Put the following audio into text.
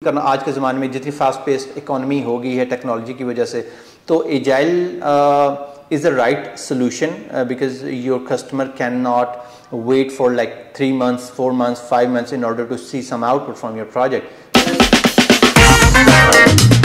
करना आज के ज़माने में जितनी फास्ट पेस्ड इकोनॉमी हो गई है टेक्नोलॉजी की वजह से, तो agile is the right solution because your customer cannot wait for like 3 months, 4 months, 5 months in order to see some output from your project.